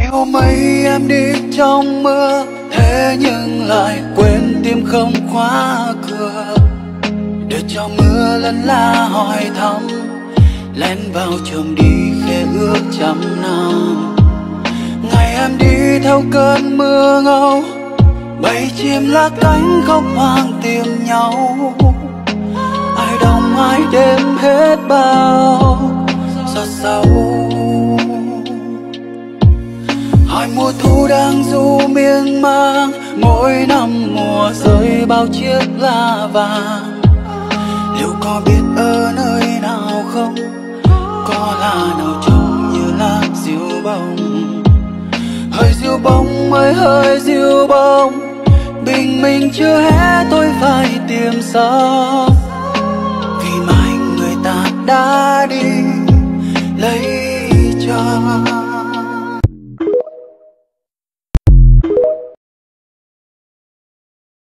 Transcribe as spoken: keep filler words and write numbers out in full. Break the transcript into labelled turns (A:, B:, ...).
A: hôm ấy em đi trong mưa, thế nhưng lại quên tim không khóa cửa. Để cho mưa lân la hỏi thăm, lén vào trường đi khẽ ước trăm năm. Ngày em đi theo cơn mưa ngâu, bầy chim lá cánh khóc hoang tìm nhau. Ai đông ai đêm hết bao giọt sầu. Hỏi mùa thu đang du miên man, mỗi năm mùa rơi bao chiếc lá vàng. Liệu có biết ở nơi nào không, có lá nào trông như lá diêu bông. Hơi diêu bông ơi hơi diêu bông, bình minh chưa hé tôi phải tìm sớm. Vì mai người ta đã đi lấy chồng.